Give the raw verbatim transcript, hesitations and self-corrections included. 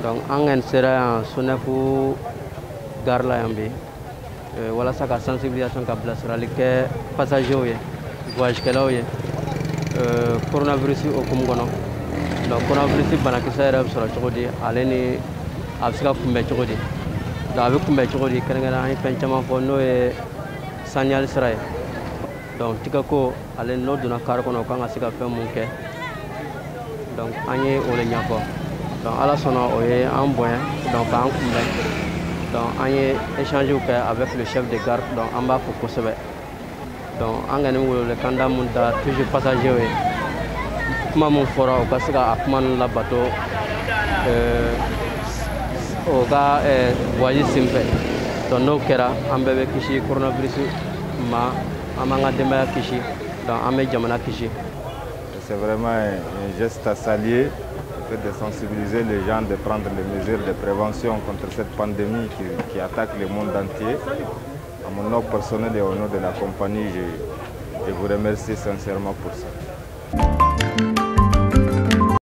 Donc angen sera sonafu garla yambi wala saka sensibilisation ka bilasirali kɛ passager ye voyage kɛlaw ye coronavirus okumu kɔnɔ. Donc coronavirus banakisɛ yɛrɛ bɛ sɔrɔ cogo di ale ni a bɛ se ka kunbɛn cogo di. Donc a bɛ kunbɛn cogo di kɛrɛnkɛrɛnnen an ye fɛn caman fɔ n'o ye saniyali sira ye. Donc tigɛko ale n'o donna kari kɔnɔ o kan ka se ka fɛn mun kɛ. Donc an ye o de ɲɛfɔ. Donc ala sɔnna o ye an bonya donc k'an kunbɛn. Donc an ye échange kɛ avec le chef de gare donc an b'a fo kosɛbɛ. Donc an kɔni bɛ welewelekanda mun da toujours passager ye kuma mun fɔra o ka se ka a kuma ninnu labato o ka voyage senfɛ. Donc n'o kɛra an bɛɛ bɛ kisi coronavirus ma an b'an ka denbaya kisi donc an bɛ jamana kisi. C'est vraiment un geste à saluer, le fait de sensibiliser les gens, de prendre les mesures de prévention contre cette pandémie qui, qui attaque le monde entier. À mon nom personnel et au nom de la compagnie, je, je vous remercie sincèrement pour ça.